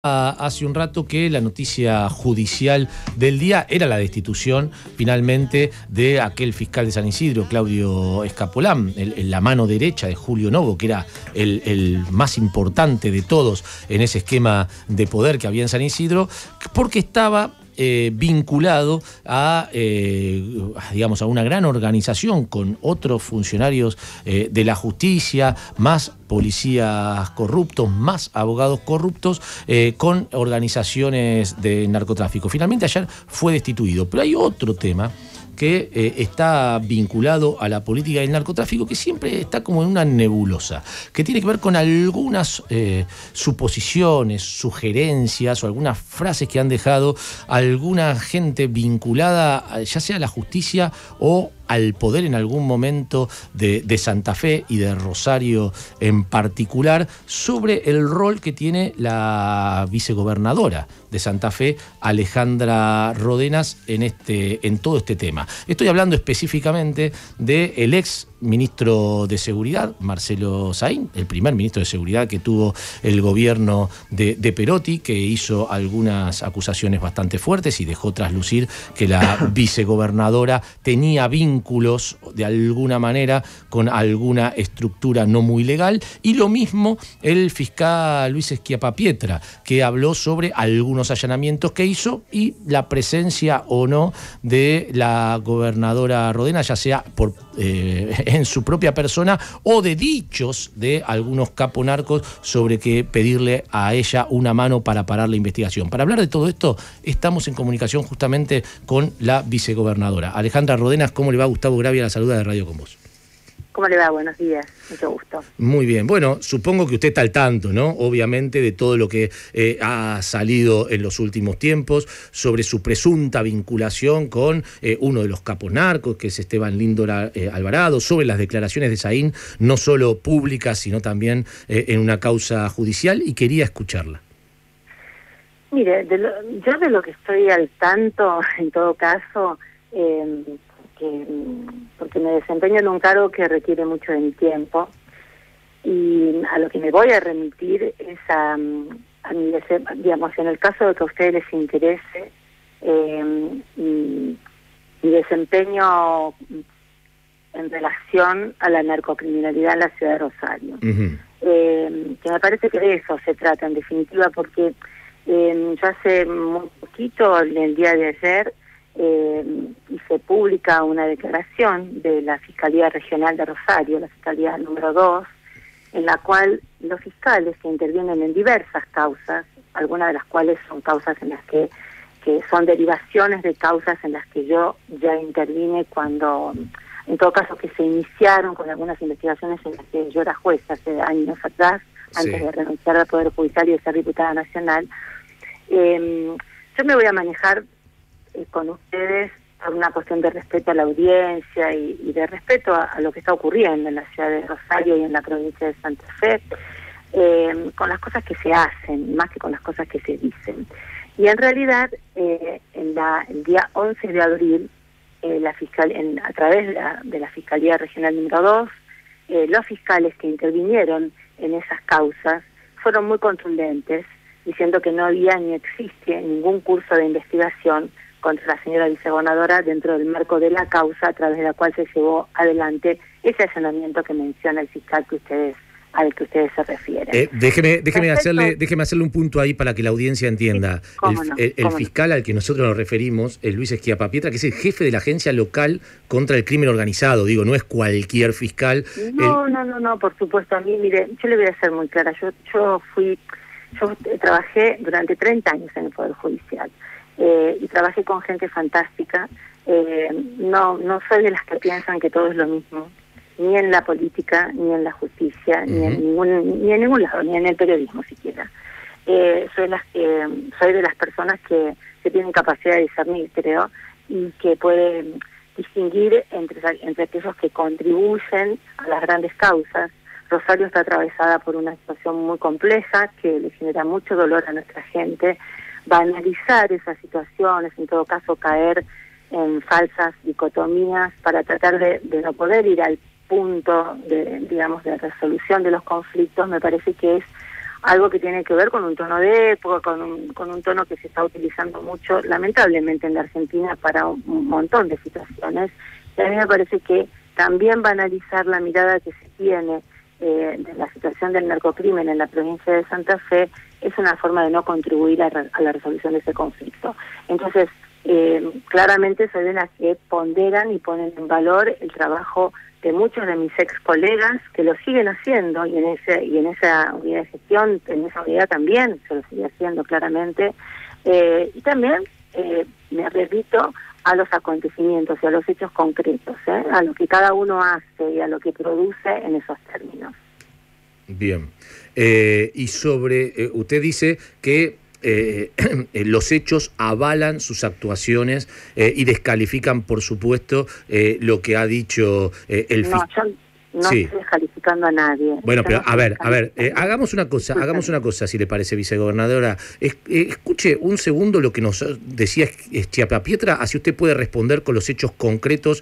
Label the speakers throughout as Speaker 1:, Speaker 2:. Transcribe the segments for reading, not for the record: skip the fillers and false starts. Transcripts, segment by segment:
Speaker 1: Hace un rato que la noticia judicial del día era la destitución finalmente de aquel fiscal de San Isidro, Claudio Escapolán, la mano derecha de Julio Novo, que era el más importante de todos en ese esquema de poder que había en San Isidro, porque estaba vinculado a una gran organización con otros funcionarios de la justicia, más policías corruptos, más abogados corruptos, con organizaciones de narcotráfico. Finalmente ayer fue destituido, pero hay otro tema que está vinculado a la política del narcotráfico, que siempre está como en una nebulosa, que tiene que ver con algunas suposiciones, sugerencias o algunas frases que han dejado alguna gente vinculada ya sea a la justicia o al poder en algún momento de Santa Fe y de Rosario en particular, sobre el rol que tiene la vicegobernadora de Santa Fe, Alejandra Rodenas, en todo este tema. Estoy hablando específicamente del ex ministro de Seguridad, Marcelo Saín, el primer ministro de Seguridad que tuvo el gobierno de Perotti, que hizo algunas acusaciones bastante fuertes y dejó traslucir que la vicegobernadora tenía vínculos de alguna manera con alguna estructura no muy legal, y lo mismo el fiscal Luis Schiappapietra, que habló sobre algunos allanamientos que hizo y la presencia o no de la gobernadora Rodenas, ya sea por en su propia persona o de dichos de algunos caponarcos sobre que pedirle a ella una mano para parar la investigación. Para hablar de todo esto, estamos en comunicación justamente con la vicegobernadora. Alejandra Rodenas, ¿cómo le va? Gustavo Gravia la saluda de Radio Con Vos.
Speaker 2: ¿Cómo le va? Buenos días, mucho gusto.
Speaker 1: Muy bien, bueno, supongo que usted está al tanto, ¿no? Obviamente de todo lo que ha salido en los últimos tiempos sobre su presunta vinculación con uno de los capos narcos, que es Esteban Líndora Alvarado, sobre las declaraciones de Saín, no solo públicas, sino también en una causa judicial, y quería escucharla.
Speaker 2: Mire, yo de lo que estoy al tanto, en todo caso, porque me desempeño en un cargo que requiere mucho de mi tiempo, y a lo que me voy a remitir es a mi digamos, en el caso de que a ustedes les interese, mi desempeño en relación a la narcocriminalidad en la ciudad de Rosario. Que me parece que de eso se trata en definitiva, porque yo hace muy poquito, el día de ayer, hice pública una declaración de la Fiscalía Regional de Rosario, la Fiscalía número 2, en la cual los fiscales que intervienen en diversas causas, algunas de las cuales son causas en las que son derivaciones de causas en las que yo ya intervine cuando, en todo caso, que se iniciaron con algunas investigaciones en las que yo era jueza hace años atrás, antes de renunciar al Poder Judicial y de ser diputada nacional. Yo me voy a manejar con ustedes por una cuestión de respeto a la audiencia y de respeto a lo que está ocurriendo en la ciudad de Rosario y en la provincia de Santa Fe, con las cosas que se hacen, más que con las cosas que se dicen. Y en realidad, el día 11 de abril, a través de la Fiscalía Regional número 2, los fiscales que intervinieron en esas causas fueron muy contundentes, diciendo que no había ni existe ningún curso de investigación contra la señora vicegobernadora dentro del marco de la causa a través de la cual se llevó adelante ese allanamiento que menciona el fiscal al que ustedes se refieren.
Speaker 1: Déjeme hacerle un punto ahí para que la audiencia entienda. Sí, el fiscal al que nosotros nos referimos, el Luis Schiappapietra, que es el jefe de la agencia local contra el crimen organizado, digo, no es cualquier fiscal.
Speaker 2: No, por supuesto. A mí, mire, yo le voy a ser muy clara. Yo trabajé durante 30 años en el Poder Judicial. Y trabajé con gente fantástica. No soy de las que piensan que todo es lo mismo, ni en la política, ni en la justicia, ni en ningún lado, ni en el periodismo siquiera. Soy de las personas que tienen capacidad de discernir, creo, y que pueden distinguir entre aquellos que contribuyen a las grandes causas. Rosario está atravesada por una situación muy compleja que le genera mucho dolor a nuestra gente. Banalizar esas situaciones, en todo caso caer en falsas dicotomías para tratar de no poder ir al punto de resolución de los conflictos, me parece que es algo que tiene que ver con un tono de época, con un tono que se está utilizando mucho, lamentablemente, en la Argentina para un montón de situaciones. Y a mí me parece que también banalizar la mirada que se tiene de la situación del narcocrimen en la provincia de Santa Fe es una forma de no contribuir a la resolución de ese conflicto. Entonces, claramente soy de las que ponderan y ponen en valor el trabajo de muchos de mis ex colegas que lo siguen haciendo, y en esa unidad de gestión, en esa unidad también se lo sigue haciendo claramente, y también me repito a los acontecimientos y a los hechos concretos, a lo que cada uno hace y a lo que produce en esos términos.
Speaker 1: Bien. Y sobre, usted dice que los hechos avalan sus actuaciones y descalifican, por supuesto, lo que ha dicho el fiscal.
Speaker 2: No, yo no estoy descalificando a nadie.
Speaker 1: Bueno, pero a ver, hagamos una cosa, si le parece, vicegobernadora. Escuche un segundo lo que nos decía Schiappapietro, así usted puede responder con los hechos concretos,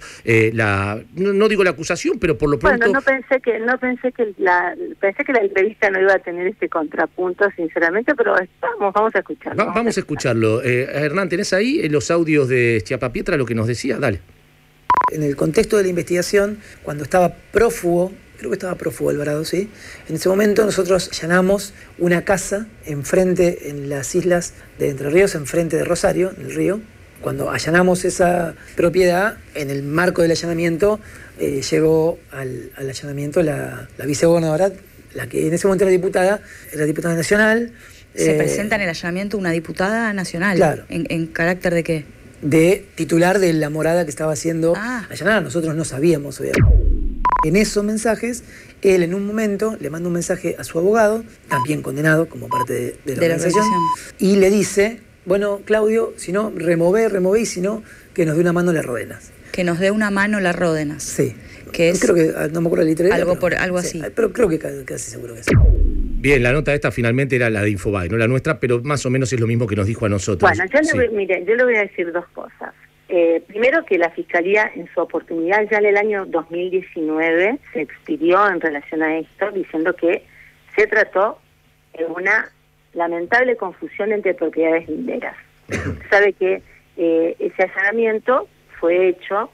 Speaker 1: no digo la acusación, pero por lo pronto...
Speaker 2: Bueno, pensé que la entrevista no iba a tener este contrapunto, sinceramente, pero vamos a escucharlo.
Speaker 1: Vamos a escucharlo. Hernán, ¿tenés ahí los audios de Schiappapietro, lo que nos decía? Dale.
Speaker 3: En el contexto de la investigación, cuando estaba prófugo, creo que estaba prófugo Alvarado, ¿sí? En ese momento nosotros allanamos una casa enfrente, en las islas de Entre Ríos, enfrente de Rosario, en el río. Cuando allanamos esa propiedad, en el marco del allanamiento, llegó al allanamiento la vicegobernadora, la que en ese momento era diputada nacional.
Speaker 4: ¿Se presenta en el allanamiento una diputada nacional?
Speaker 3: Claro.
Speaker 4: ¿En carácter de qué?
Speaker 3: De titular de la morada que estaba haciendo allanar. Nosotros no sabíamos, obviamente. En esos mensajes, él en un momento le manda un mensaje a su abogado, también condenado como parte de la organización, y le dice, bueno, Claudio, si no, remové, y si no, que nos dé una mano las Ródenas.
Speaker 4: Que nos dé una mano las Ródenas.
Speaker 3: Sí.
Speaker 4: Que es,
Speaker 3: creo que, no me acuerdo la literalidad.
Speaker 4: Algo
Speaker 3: sí,
Speaker 4: así.
Speaker 3: Pero creo que casi seguro que sí.
Speaker 1: Bien, la nota esta finalmente era la de Infobae, no la nuestra, pero más o menos es lo mismo que nos dijo a nosotros.
Speaker 2: Bueno, yo le voy a decir dos cosas. Primero, que la Fiscalía en su oportunidad ya en el año 2019 se expidió en relación a esto, diciendo que se trató de una lamentable confusión entre propiedades linderas. Sabe que ese allanamiento fue hecho,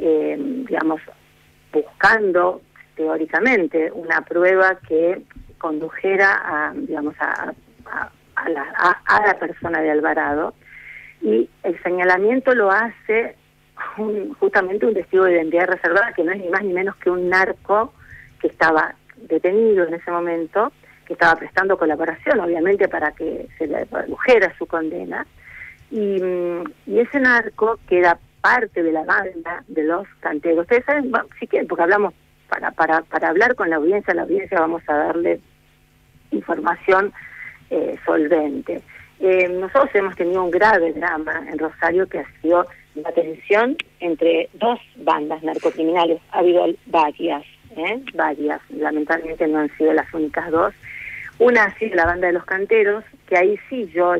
Speaker 2: buscando teóricamente una prueba que condujera a la persona de Alvarado, y el señalamiento lo hace justamente un testigo de identidad reservada, que no es ni más ni menos que un narco que estaba detenido en ese momento, que estaba prestando colaboración, obviamente, para que se le redujera su condena, y ese narco que era parte de la banda de los canteros. Ustedes saben, si quieren, porque hablamos para hablar con la audiencia vamos a darle información solvente. Nosotros hemos tenido un grave drama en Rosario, que ha sido la tensión entre dos bandas narcocriminales. Ha habido varias, lamentablemente no han sido las únicas dos. Una ha sido la banda de los canteros, que ahí sí yo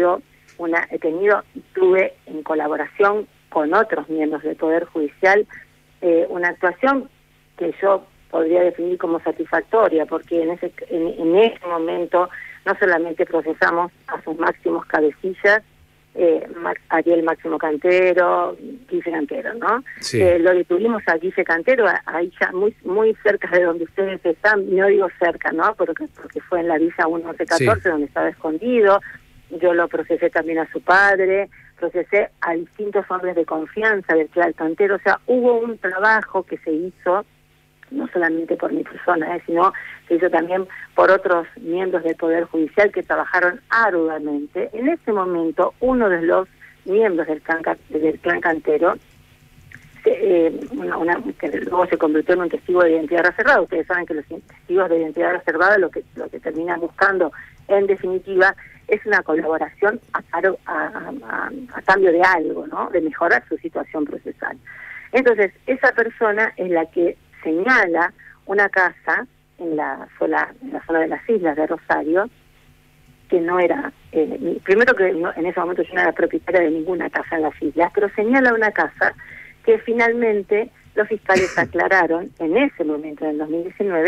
Speaker 2: tuve en colaboración con otros miembros del Poder Judicial una actuación que yo podría definir como satisfactoria, porque en ese momento no solamente procesamos a sus máximos cabecillas, Ariel Máximo Cantero, Guille Cantero, ¿no?
Speaker 1: Sí.
Speaker 2: Lo detuvimos a Guille Cantero, ahí ya muy cerca de donde ustedes están, no digo cerca, ¿no? Porque fue en la Villa 1114, sí, donde estaba escondido. Yo lo procesé también a su padre, procesé a distintos hombres de confianza del clan Cantero. O sea, hubo un trabajo que se hizo, no solamente por mi persona, sino que hizo también por otros miembros del Poder Judicial que trabajaron arduamente. En ese momento, uno de los miembros del clan Cantero, que luego se convirtió en un testigo de identidad reservada. Ustedes saben que los testigos de identidad reservada lo que terminan buscando, en definitiva, es una colaboración a cambio de algo, ¿no? De mejorar su situación procesal. Entonces, esa persona es la que señala una casa en la zona de las islas de Rosario, que no era, primero que en ese momento yo no era propietaria de ninguna casa en las islas, pero señala una casa que finalmente los fiscales aclararon en ese momento, en el 2019,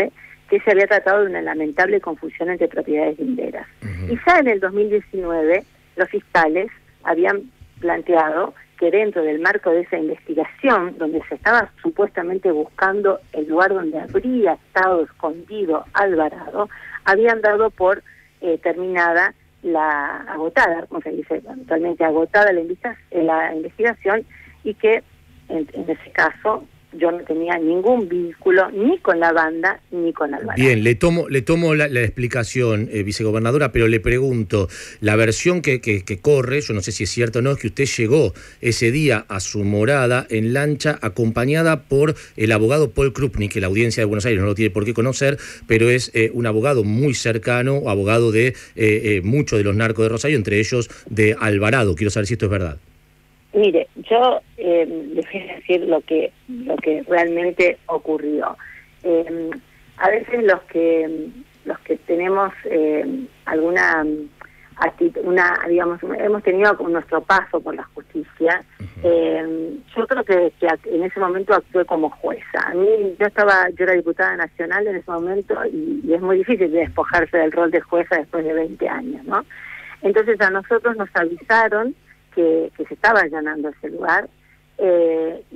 Speaker 2: que se había tratado de una lamentable confusión entre propiedades linderas. Y ya en el 2019 los fiscales habían planteado que dentro del marco de esa investigación, donde se estaba supuestamente buscando el lugar donde habría estado escondido Alvarado, habían dado por terminada agotada, como se dice, totalmente agotada la investigación, y que en ese caso yo no tenía ningún vínculo ni con la banda ni con Alvarado.
Speaker 1: Bien, le tomo la explicación, vicegobernadora, pero le pregunto, la versión que corre, yo no sé si es cierto o no, es que usted llegó ese día a su morada en lancha acompañada por el abogado Paul Krupnik, que la audiencia de Buenos Aires no lo tiene por qué conocer, pero es un abogado muy cercano, abogado de muchos de los narcos de Rosario, entre ellos de Alvarado. Quiero saber si esto es verdad.
Speaker 2: Mire, yo les voy a decir lo que realmente ocurrió. A veces los que tenemos alguna actitud, digamos, hemos tenido nuestro paso por la justicia. Yo creo que en ese momento actué como jueza. A mí yo era diputada nacional en ese momento y es muy difícil despojarse del rol de jueza después de 20 años, ¿no? Entonces a nosotros nos avisaron que se estaba allanando ese lugar, y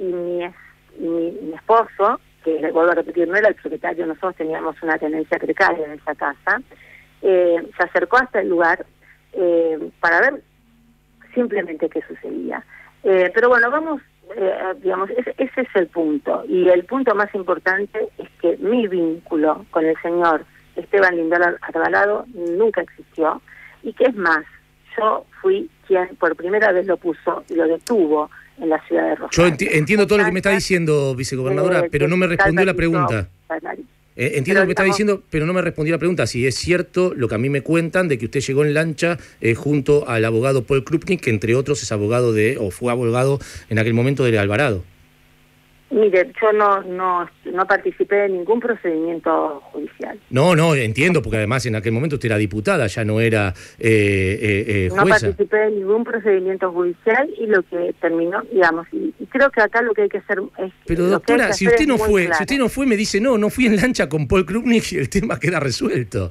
Speaker 2: mi esposo, que le vuelvo a repetir, no era el propietario, nosotros teníamos una tenencia precaria en esa casa, se acercó hasta el lugar para ver simplemente qué sucedía. Pero bueno, vamos, digamos, ese es el punto, y el punto más importante es que mi vínculo con el señor Esteban Lindor Alvarado nunca existió, y que es más, yo fui quien por primera vez lo puso y lo detuvo en la ciudad de Rosario.
Speaker 1: Yo entiendo todo lo que me está diciendo, vicegobernadora, pero no me respondió la pregunta. Entiendo lo que me está diciendo, pero no me respondió la pregunta. Si es cierto lo que a mí me cuentan de que usted llegó en lancha junto al abogado Paul Krupnik, que entre otros es abogado fue abogado en aquel momento de Alvarado.
Speaker 2: Mire, yo no participé de ningún procedimiento judicial.
Speaker 1: No, entiendo, porque además en aquel momento usted era diputada, ya no era jueza.
Speaker 2: No participé de ningún procedimiento judicial, y lo que terminó, digamos, y creo que acá lo que hay que hacer es...
Speaker 1: Pero doctora, si usted no fue, me dice, no fui en lancha con Paul Krupnik y el tema queda resuelto.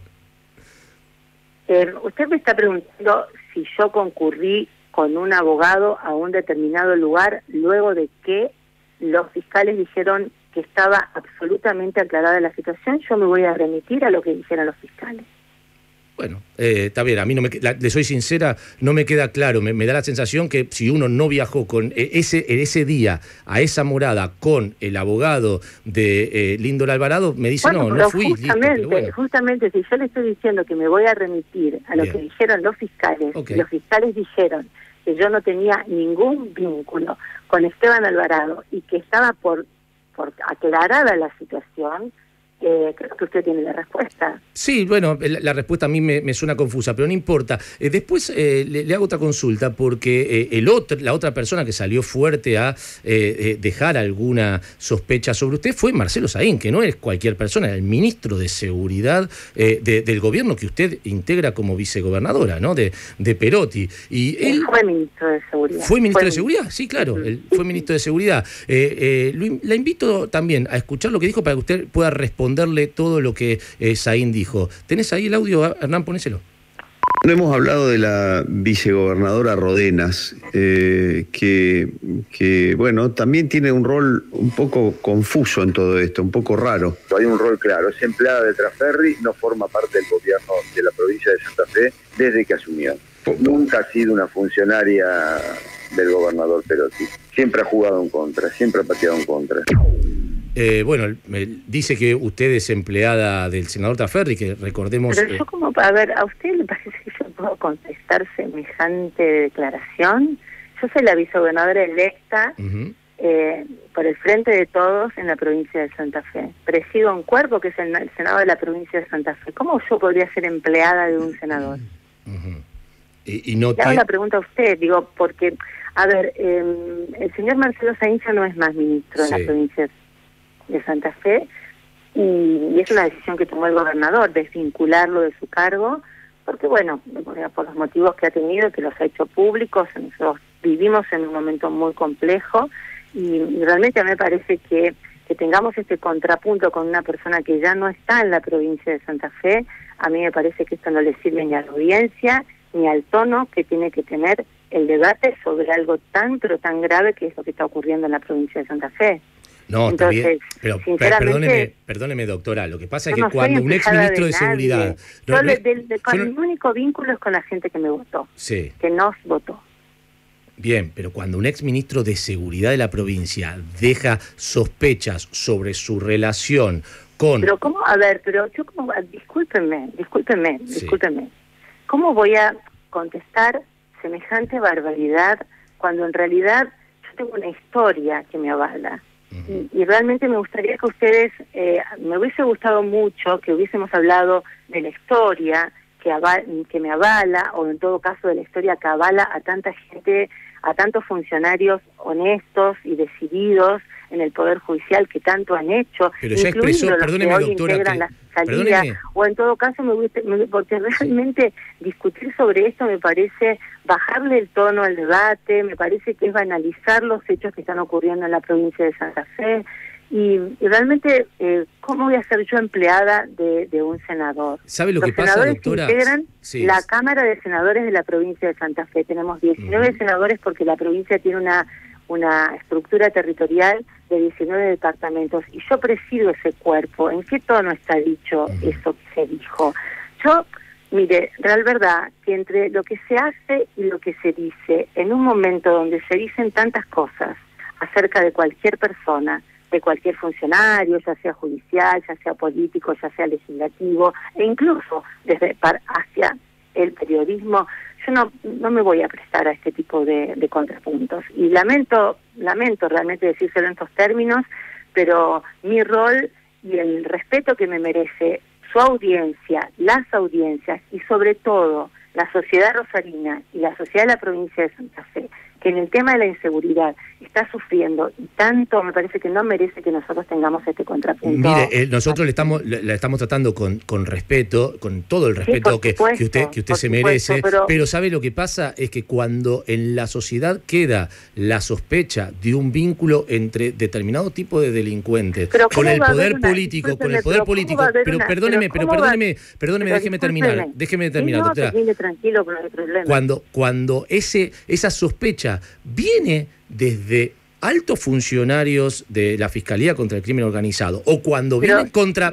Speaker 2: Usted me está preguntando si yo concurrí con un abogado a un determinado lugar luego de que los fiscales dijeron que estaba absolutamente aclarada la situación. Yo me voy a remitir a lo que dijeron los fiscales.
Speaker 1: Bueno, está bien, a mí le soy sincera, no me queda claro, me da la sensación que si uno no viajó con ese día a esa morada con el abogado de Lindor Alvarado, me dice no fui.
Speaker 2: Justamente, si yo le estoy diciendo que me voy a remitir a lo que dijeron los fiscales, los fiscales dijeron que yo no tenía ningún vínculo con Esteban Alvarado y que estaba por aclarada la situación, creo que usted tiene la respuesta. Sí,
Speaker 1: bueno, la respuesta a mí me suena confusa, pero no importa. Después le hago otra consulta, porque la otra persona que salió fuerte a dejar alguna sospecha sobre usted fue Marcelo Saín, que no es cualquier persona, era el ministro de Seguridad del gobierno que usted integra como vicegobernadora, ¿no? De Perotti. Y él
Speaker 2: fue ministro de Seguridad.
Speaker 1: ¿Fue ministro de Seguridad? Sí, claro, él fue ministro de Seguridad. La invito también a escuchar lo que dijo para que usted pueda responderle todo lo que Saín dijo. ¿Tenés ahí el audio, Hernán? Ponéselo.
Speaker 5: No hemos hablado de la vicegobernadora Rodenas, que bueno, también tiene un rol un poco confuso en todo esto, un poco raro.
Speaker 6: Hay un rol claro, es empleada de Traferri, no forma parte del gobierno de la provincia de Santa Fe desde que asumió. Nunca ha sido una funcionaria del gobernador Perotti. Siempre ha jugado en contra, siempre ha pateado en contra.
Speaker 1: Bueno, dice que usted es empleada del senador Traferri, que recordemos...
Speaker 2: Pero yo como, a ver, ¿a usted le parece que yo puedo contestar semejante declaración? Yo soy la vicegobernadora electa por el Frente de Todos en la provincia de Santa Fe. Presido un cuerpo que es el Senado de la provincia de Santa Fe. ¿Cómo yo podría ser empleada de un senador?
Speaker 1: Y no
Speaker 2: le hago la pregunta a usted, digo, porque, a ver, el señor Marcelo Saín ya no es más ministro de la provincia de Santa Fe, y es una decisión que tomó el gobernador, desvincularlo de su cargo, porque bueno, por los motivos que ha tenido, que los ha hecho públicos. Nosotros vivimos en un momento muy complejo, y realmente a mí me parece que que tengamos este contrapunto con una persona que ya no está en la provincia de Santa Fe, a mí me parece que esto no le sirve ni a la audiencia, ni al tono que tiene que tener el debate sobre algo tan, pero tan grave que es lo que está ocurriendo en la provincia de Santa Fe.
Speaker 1: No,
Speaker 2: entonces,
Speaker 1: está bien, pero
Speaker 2: sinceramente,
Speaker 1: perdóneme, doctora, lo que pasa es que
Speaker 2: no
Speaker 1: cuando un exministro de Seguridad...
Speaker 2: Mi único vínculo es con la gente que me votó,
Speaker 1: sí,
Speaker 2: que nos votó.
Speaker 1: Bien, pero cuando un exministro de Seguridad de la provincia deja sospechas sobre su relación con...
Speaker 2: Pero ¿cómo? A ver, pero yo como... Discúlpenme. ¿Cómo voy a contestar semejante barbaridad cuando en realidad yo tengo una historia que me avala? Y realmente me gustaría que ustedes, me hubiese gustado mucho que hubiésemos hablado de la historia que me avala, o en todo caso de la historia que avala a tanta gente, a tantos funcionarios honestos y decididos en el Poder Judicial que tanto han hecho,
Speaker 1: pero ya expresó, perdóneme, doctora,
Speaker 2: o en todo caso porque realmente discutir sobre esto me parece bajarle el tono al debate, me parece que es banalizar los hechos que están ocurriendo en la provincia de Santa Fe, y realmente, ¿cómo voy a ser yo empleada de un senador?
Speaker 1: ¿Sabe lo que pasa, doctora?
Speaker 2: Los senadores integran la Cámara de Senadores de la provincia de Santa Fe. Tenemos 19 senadores porque la provincia tiene una estructura territorial de 19 departamentos, y yo presido ese cuerpo. ¿En qué tono está dicho eso que se dijo? Yo, mire, real verdad, que entre lo que se hace y lo que se dice, en un momento donde se dicen tantas cosas acerca de cualquier persona, de cualquier funcionario, ya sea judicial, ya sea político, ya sea legislativo, e incluso desde hacia el periodismo, yo no me voy a prestar a este tipo de contrapuntos. Y lamento realmente decírselo en estos términos, pero mi rol y el respeto que me merece su audiencia, las audiencias y sobre todo la sociedad rosarina y la sociedad de la provincia de Santa Fe, que en el tema de la inseguridad está sufriendo y tanto, me parece que no merece que nosotros tengamos este contrapunto.
Speaker 1: Mire, nosotros la estamos tratando con respeto, con todo el respeto que usted se merece, pero ¿sabe lo que pasa? Es que cuando en la sociedad queda la sospecha de un vínculo entre determinado tipo de delincuentes con el poder político, pero perdóneme, déjeme terminar, doctora.
Speaker 2: Tranquilo, no hay problema.
Speaker 1: Cuando esa sospecha viene desde altos funcionarios de la Fiscalía contra el Crimen Organizado, o cuando viene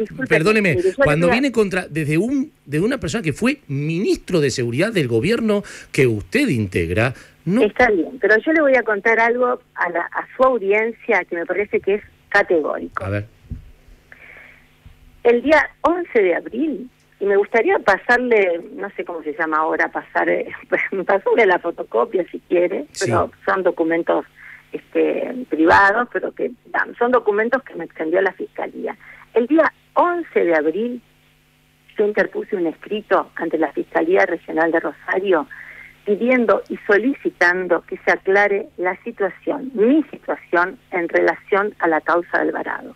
Speaker 1: desde una persona que fue ministro de Seguridad del gobierno que usted integra, no...
Speaker 2: Está bien, pero yo le voy a contar algo a su audiencia que me parece que es categórico.
Speaker 1: A ver.
Speaker 2: El día 11 de abril, y me gustaría pasarle, no sé cómo se llama ahora, pasarle la fotocopia si quiere, pero son documentos privados, pero que son documentos que me extendió la Fiscalía. El día 11 de abril yo interpuse un escrito ante la Fiscalía Regional de Rosario pidiendo y solicitando que se aclare la situación, mi situación, en relación a la causa de Alvarado.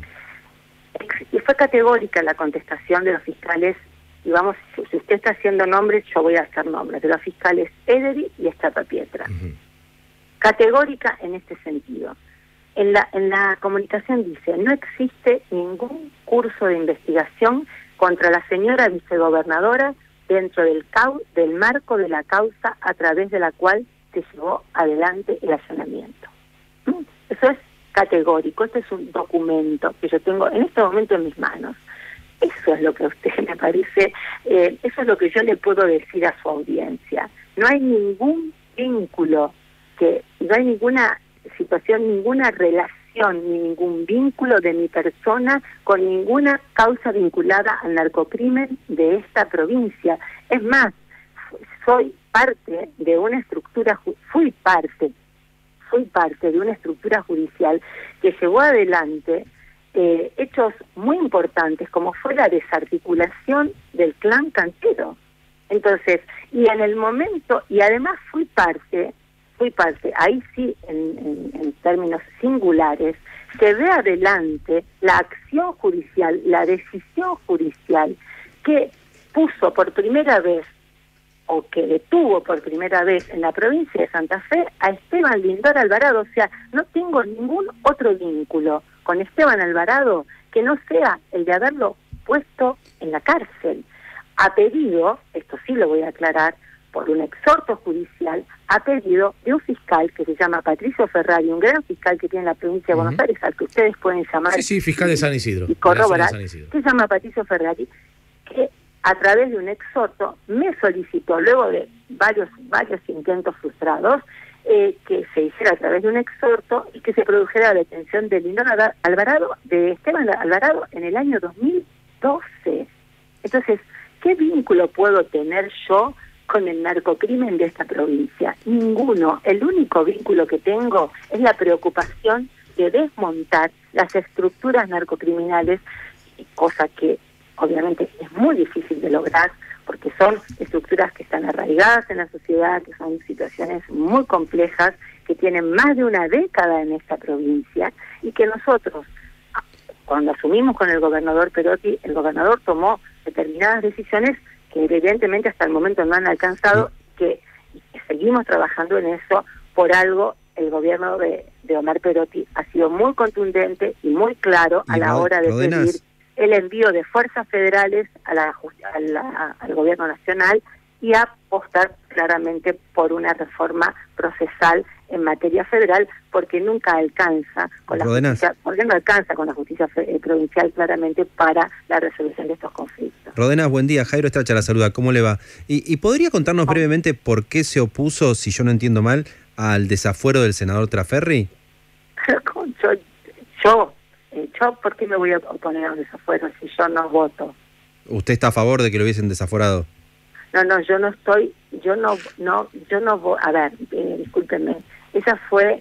Speaker 2: Y fue categórica la contestación de los fiscales, y vamos, si usted está haciendo nombres, yo voy a hacer nombres, de los fiscales Ederi y Estapapietra. Categórica en este sentido. En la comunicación dice, no existe ningún curso de investigación contra la señora vicegobernadora dentro del marco de la causa a través de la cual se llevó adelante el allanamiento. Eso es categórico. Este es un documento que yo tengo en este momento en mis manos. Eso es lo que a usted me parece, eso es lo que yo le puedo decir a su audiencia. No hay ningún vínculo, no hay ninguna situación, ninguna relación, ni ningún vínculo de mi persona con ninguna causa vinculada al narcocrimen de esta provincia. Es más, soy parte de una estructura, fui parte de una estructura judicial que llevó adelante hechos muy importantes, como fue la desarticulación del clan Cantero. Entonces, y en el momento, y además fui parte, ahí sí, en términos singulares, se ve adelante la acción judicial, la decisión judicial que puso por primera vez, o que detuvo por primera vez en la provincia de Santa Fe a Esteban Lindor Alvarado. O sea, no tengo ningún otro vínculo con Esteban Alvarado que no sea el de haberlo puesto en la cárcel. Ha pedido, esto sí lo voy a aclarar, por un exhorto judicial, ha pedido de un fiscal que se llama Patricio Ferrari, un gran fiscal que tiene en la provincia de Buenos Aires, al que ustedes pueden llamar.
Speaker 1: Sí, fiscal de San Isidro.
Speaker 2: Y corroborar, que se llama Patricio Ferrari, que a través de un exhorto me solicitó, luego de varios intentos frustrados, que se hiciera a través de un exhorto y que se produjera la detención de Esteban Alvarado en el año 2012. Entonces, ¿qué vínculo puedo tener yo con el narcocrimen de esta provincia? Ninguno. El único vínculo que tengo es la preocupación de desmontar las estructuras narcocriminales, cosa que obviamente es muy difícil de lograr, porque son estructuras que están arraigadas en la sociedad, que son situaciones muy complejas, que tienen más de una década en esta provincia, y que nosotros, cuando asumimos con el gobernador Perotti, el gobernador tomó determinadas decisiones que evidentemente hasta el momento no han alcanzado, que seguimos trabajando en eso. Por algo el gobierno de Omar Perotti ha sido muy contundente y muy claro a la hora de pedir el envío de fuerzas federales al gobierno nacional y apostar claramente por una reforma procesal en materia federal, porque nunca alcanza con la justicia, porque no alcanza con la justicia provincial claramente para la resolución de estos conflictos.
Speaker 7: Rodenas, buen día. Jairo Estracha la saluda. ¿Cómo le va? ¿Y podría contarnos brevemente por qué se opuso, si yo no entiendo mal, al desafuero del senador Traferri?
Speaker 2: Yo, ¿por qué me voy a oponer a un desafuero si yo no voto?
Speaker 7: ¿Usted está a favor de que lo hubiesen desaforado?
Speaker 2: No, yo no estoy, a ver, discúlpenme, ese fue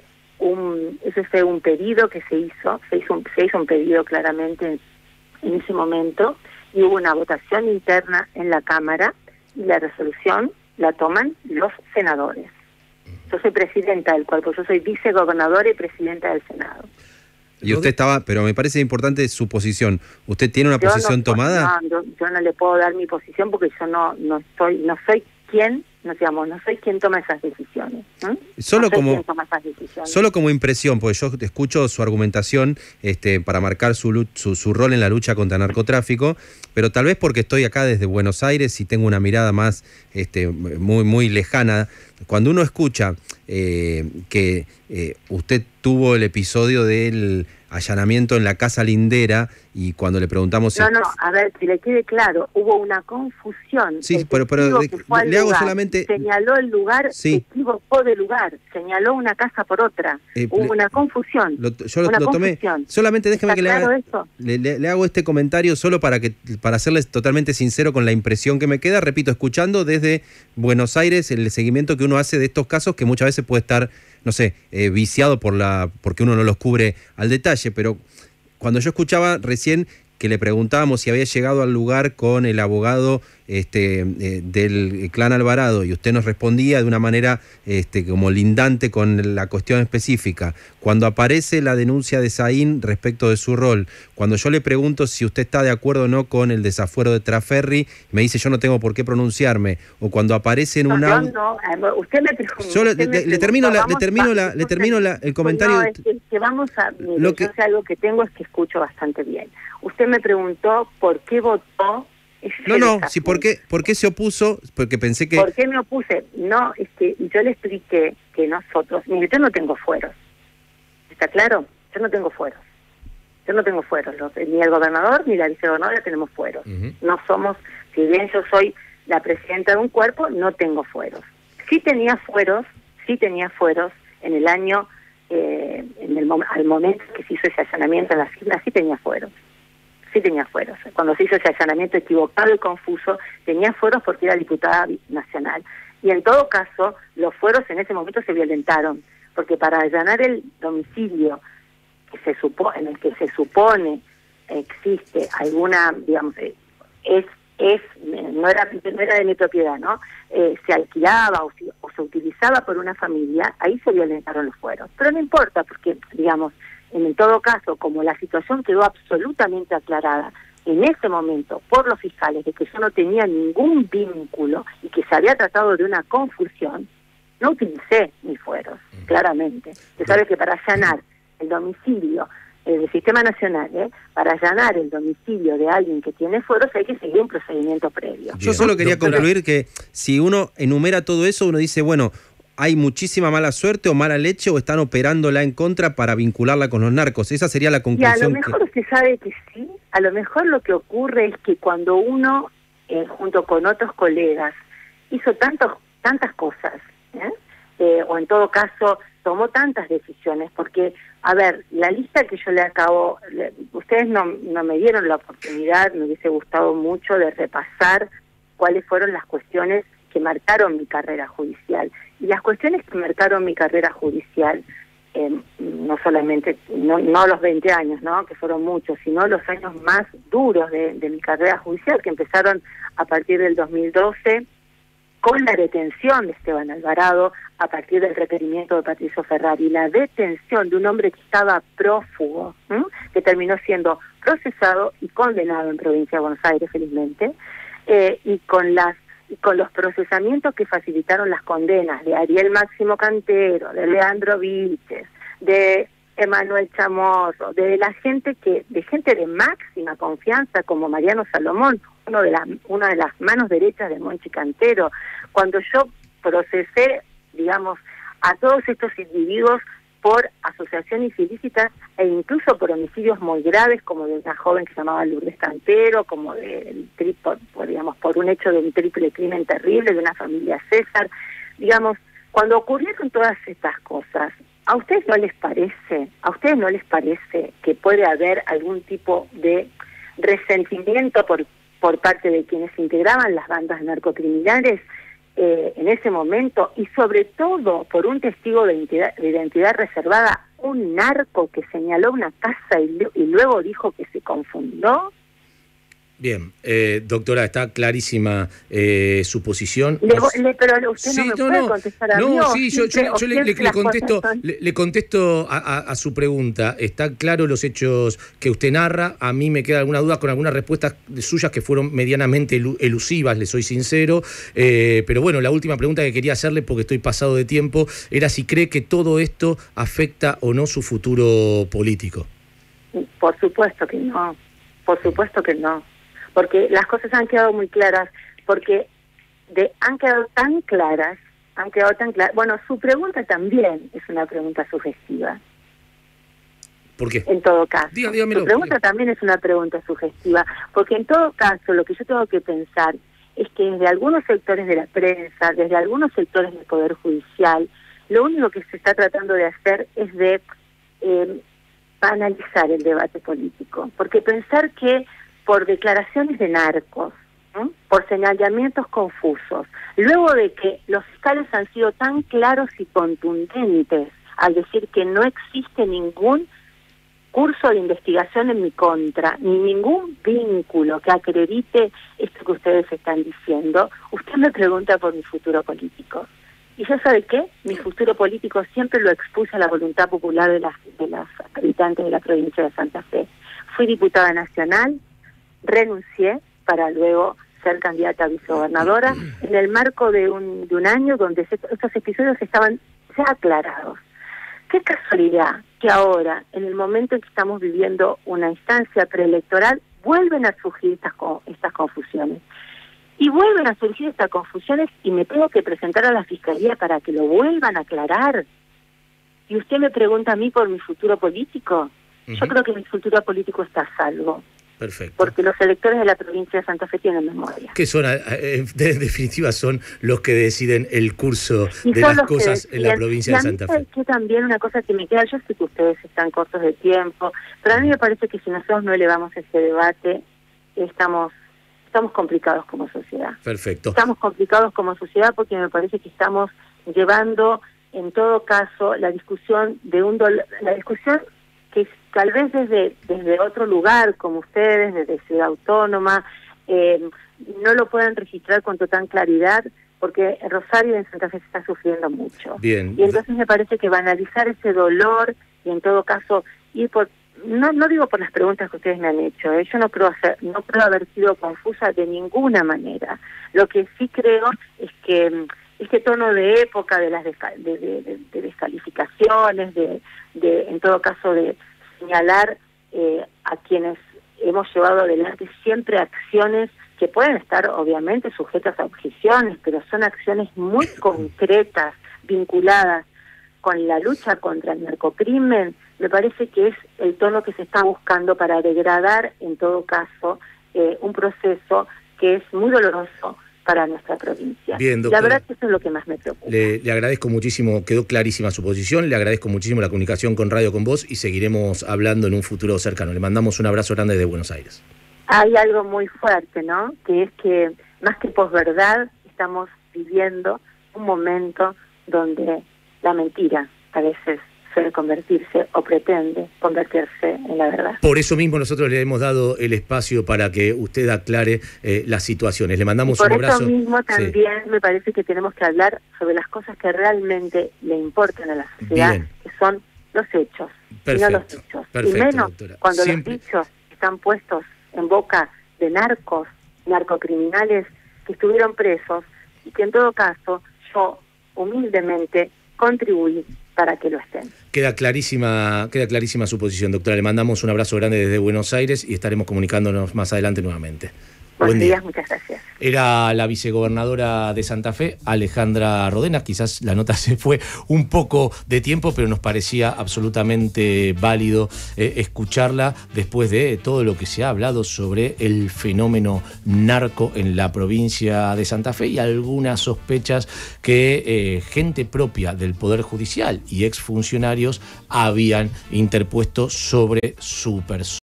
Speaker 2: un pedido que se hizo un pedido claramente en ese momento, y hubo una votación interna en la Cámara, y la resolución la toman los senadores. Yo soy presidenta del cuerpo, yo soy vicegobernadora y presidenta del Senado.
Speaker 7: Y usted estaba, pero me parece importante su posición. ¿Usted tiene una posición tomada?
Speaker 2: No, yo no le puedo dar mi posición porque yo no soy quien, no soy quien toma esas decisiones.
Speaker 7: Solo como impresión, porque yo escucho su argumentación para marcar su rol en la lucha contra el narcotráfico, pero tal vez porque estoy acá desde Buenos Aires y tengo una mirada más muy lejana. Cuando uno escucha que usted tuvo el episodio del allanamiento en la Casa Lindera, y cuando le preguntamos si...
Speaker 2: No, a ver, que le quede claro, hubo una confusión.
Speaker 7: Sí, pero le hago solamente...
Speaker 2: Señaló el lugar,
Speaker 7: sí.
Speaker 2: Se equivocó de lugar, señaló una casa por otra. Hubo una confusión.
Speaker 7: Yo lo tomé. Solamente déjeme que le hago este comentario solo para serles totalmente sincero con la impresión que me queda. Repito, escuchando desde Buenos Aires el seguimiento que uno hace de estos casos, que muchas veces puede estar, no sé, viciado porque uno no los cubre al detalle, pero cuando yo escuchaba recién que le preguntábamos si había llegado al lugar con el abogado del clan Alvarado, y usted nos respondía de una manera como lindante con la cuestión específica. Cuando aparece la denuncia de Saín respecto de su rol, cuando yo le pregunto si usted está de acuerdo o no con el desafuero de Traferri, me dice yo no tengo por qué pronunciararme, o cuando aparece en una...
Speaker 2: usted me preguntó...
Speaker 7: Yo le termino el comentario...
Speaker 2: No, es que vamos a... Yo sé algo que tengo, es que escucho bastante bien. Usted me preguntó por qué votó...
Speaker 7: Sí, ¿por qué se opuso? Porque pensé que...
Speaker 2: ¿Por qué me opuse? No, yo le expliqué que nosotros... Mire, yo no tengo fueros. ¿Está claro? Yo no tengo fueros. Ni el gobernador ni la vicegobernadora tenemos fueros. No somos... Si bien yo soy la presidenta de un cuerpo, no tengo fueros. Sí tenía fueros en el año... al momento que se hizo ese allanamiento en las islas, sí tenía fueros. Cuando se hizo ese allanamiento equivocado y confuso, tenía fueros porque era diputada nacional. Y en todo caso, los fueros en ese momento se violentaron, porque para allanar el domicilio en el que se supone existe alguna, digamos, no era de mi propiedad, ¿no? Se alquilaba o se utilizaba por una familia, ahí se violentaron los fueros. Pero no importa, porque, digamos, en todo caso, como la situación quedó absolutamente aclarada en ese momento por los fiscales de que yo no tenía ningún vínculo y que se había tratado de una confusión, no utilicé mis fueros, claramente. Usted sabe que para allanar el domicilio el Sistema Nacional, para allanar el domicilio de alguien que tiene fueros hay que seguir un procedimiento previo.
Speaker 7: Yo solo quería concluir que si uno enumera todo eso, uno dice, bueno, hay muchísima mala suerte o mala leche o están operándola en contra para vincularla con los narcos. Esa sería la conclusión.
Speaker 2: Y a lo mejor usted sabe que sí, a lo mejor lo que ocurre es que cuando uno, junto con otros colegas, hizo tantas cosas, o en todo caso tomó tantas decisiones, porque, a ver, la lista que yo le acabo, ustedes no me dieron la oportunidad, me hubiese gustado mucho de repasar cuáles fueron las cuestiones que marcaron mi carrera judicial. Y las cuestiones que marcaron mi carrera judicial, no solamente, no los 20 años, ¿no?, que fueron muchos, sino los años más duros de mi carrera judicial, que empezaron a partir del 2012, con la detención de Esteban Alvarado, a partir del requerimiento de Patricio Ferrari, la detención de un hombre que estaba prófugo, que terminó siendo procesado y condenado en Provincia de Buenos Aires, felizmente, y con los procesamientos que facilitaron las condenas de Ariel Máximo Cantero, de Leandro Vilches, de Emanuel Chamoso, de gente de máxima confianza como Mariano Salomón, una de las manos derechas de Monchi Cantero. Cuando yo procesé, digamos, a todos estos individuos por asociaciones ilícitas e incluso por homicidios muy graves, como de una joven que se llamaba Lourdes Cantero, como por un hecho de un triple crimen terrible de una familia César. Digamos, cuando ocurrieron todas estas cosas, ¿a ustedes no les parece que puede haber algún tipo de resentimiento por parte de quienes integraban las bandas narcocriminales en ese momento, y sobre todo por un testigo de identidad reservada, un narco que señaló una casa y luego dijo que se confundió?
Speaker 1: Bien, doctora, está clarísima su posición.
Speaker 2: Pero usted no me puede contestar a mí.
Speaker 1: No, sí, yo le contesto a su pregunta. Están claros los hechos que usted narra. A mí me queda alguna duda con algunas respuestas suyas que fueron medianamente elusivas, le soy sincero. Pero bueno, la última pregunta que quería hacerle, porque estoy pasado de tiempo, era si cree que todo esto afecta o no su futuro político.
Speaker 2: Por supuesto que no. Por supuesto que no. Porque las cosas han quedado muy claras, porque han quedado tan claras. Bueno, su pregunta también es una pregunta sugestiva.
Speaker 1: ¿Por qué?
Speaker 2: En todo caso.
Speaker 1: Dígamelo.
Speaker 2: Su pregunta también es una pregunta sugestiva, porque en todo caso lo que yo tengo que pensar es que desde algunos sectores de la prensa, desde algunos sectores del Poder Judicial, lo único que se está tratando de hacer es de analizar el debate político, porque pensar que por declaraciones de narcos, por señalamientos confusos, luego de que los fiscales han sido tan claros y contundentes al decir que no existe ningún curso de investigación en mi contra, ni ningún vínculo que acredite esto que ustedes están diciendo, usted me pregunta por mi futuro político. ¿Y ya sabe qué? Mi futuro político siempre lo expuse a la voluntad popular de las habitantes de la provincia de Santa Fe. Fui diputada nacional, renuncié para luego ser candidata a vicegobernadora en el marco de un año donde estos episodios estaban ya aclarados. Qué casualidad que ahora, en el momento en que estamos viviendo una instancia preelectoral, vuelven a surgir estas confusiones. Y vuelven a surgir estas confusiones y me tengo que presentar a la Fiscalía para que lo vuelvan a aclarar. Y usted me pregunta a mí por mi futuro político. Yo creo que mi futuro político está a salvo.
Speaker 1: Perfecto.
Speaker 2: Porque los electores de la provincia de Santa Fe tienen memoria.
Speaker 1: Que son, en definitiva, son los que deciden el curso de las cosas en la provincia de Santa Fe. Y
Speaker 2: también una cosa que me queda, yo sé que ustedes están cortos de tiempo, pero a mí me parece que si nosotros no elevamos este debate, estamos complicados como sociedad.
Speaker 1: Perfecto.
Speaker 2: Estamos complicados como sociedad porque me parece que estamos llevando, en todo caso, la discusión la discusión que tal vez desde otro lugar, como ustedes, desde Ciudad Autónoma, no lo puedan registrar con total claridad, porque en Rosario y en Santa Fe se está sufriendo mucho.
Speaker 1: Bien.
Speaker 2: Y entonces me parece que banalizar ese dolor y en todo caso ir por... No digo por las preguntas que ustedes me han hecho, yo no creo haber sido confusa de ninguna manera. Lo que sí creo es que este tono de época de las descalificaciones, en todo caso de señalar a quienes hemos llevado adelante siempre acciones que pueden estar obviamente sujetas a objeciones, pero son acciones muy concretas, vinculadas con la lucha contra el narcocrimen. Me parece que es el tono que se está buscando para degradar, en todo caso, un proceso que es muy doloroso para nuestra provincia.
Speaker 1: Bien, doctora,
Speaker 2: la verdad que eso es lo que más me preocupa.
Speaker 1: Le agradezco muchísimo, quedó clarísima su posición, le agradezco muchísimo la comunicación con Radio Con Voz y seguiremos hablando en un futuro cercano. Le mandamos un abrazo grande desde Buenos Aires.
Speaker 2: Hay algo muy fuerte, ¿no? Que es que, más que posverdad, estamos viviendo un momento donde la mentira a veces suele convertirse o pretende convertirse en la verdad.
Speaker 1: Por eso mismo nosotros le hemos dado el espacio para que usted aclare las situaciones. Le mandamos un abrazo.
Speaker 2: Por eso mismo también me parece que tenemos que hablar sobre las cosas que realmente le importan a la sociedad, bien, que son los hechos, y no los dichos.
Speaker 1: Perfecto,
Speaker 2: y menos
Speaker 1: doctora,
Speaker 2: cuando
Speaker 1: siempre
Speaker 2: los dichos están puestos en boca de narcocriminales que estuvieron presos y que en todo caso yo humildemente contribuí para que lo estén.
Speaker 1: Queda clarísima su posición, doctora. Le mandamos un abrazo grande desde Buenos Aires y estaremos comunicándonos más adelante nuevamente.
Speaker 2: Buenos días, muchas gracias.
Speaker 1: Era la vicegobernadora de Santa Fe, Alejandra Rodenas. Quizás la nota se fue un poco de tiempo, pero nos parecía absolutamente válido escucharla después de todo lo que se ha hablado sobre el fenómeno narco en la provincia de Santa Fe y algunas sospechas que gente propia del Poder Judicial y exfuncionarios habían interpuesto sobre su persona.